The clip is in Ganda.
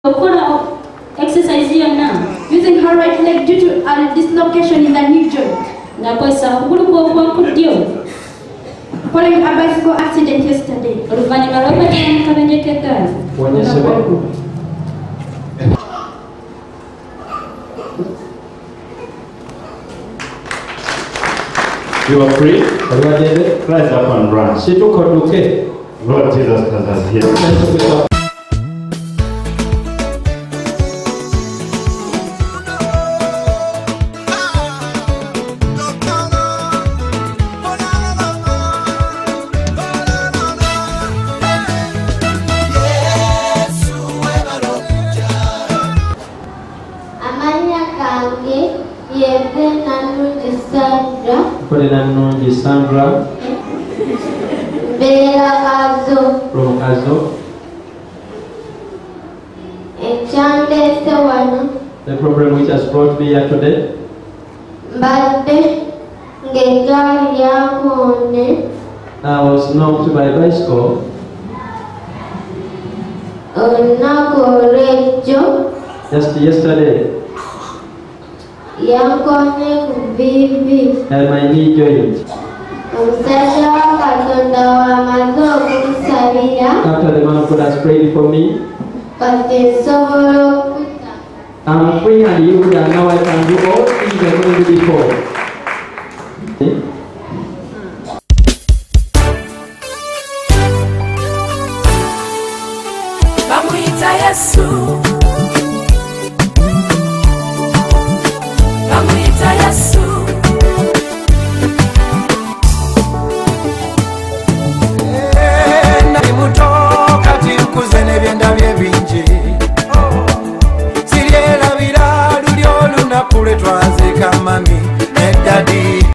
Exercise here now. Using her right leg due to a dislocation in the knee joint. Following a bicycle accident yesterday. You are free. Rise up and run. Lord Jesus has us here. Sandra from Kazo. The problem which has brought me here today. I was knocked by a bicycle. Just yesterday. And my knee joint. After the man of God has prayed for me, I'm free and healed, and now I can do all things I couldn't do before. Bamwita Yesu.